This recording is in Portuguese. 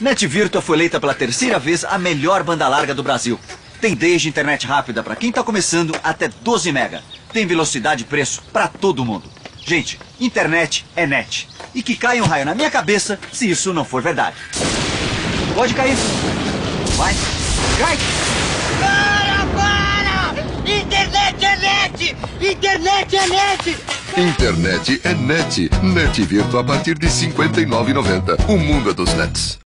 NET Virtua foi eleita pela terceira vez a melhor banda larga do Brasil. Tem desde internet rápida para quem está começando até 12 mega. Tem velocidade e preço para todo mundo. Gente, internet é net. E que caia um raio na minha cabeça se isso não for verdade. Pode cair. Vai. Cai. Para! Internet é net! Internet é net! Internet é net. NET Virtua a partir de R$ 59,90. O mundo é dos nets.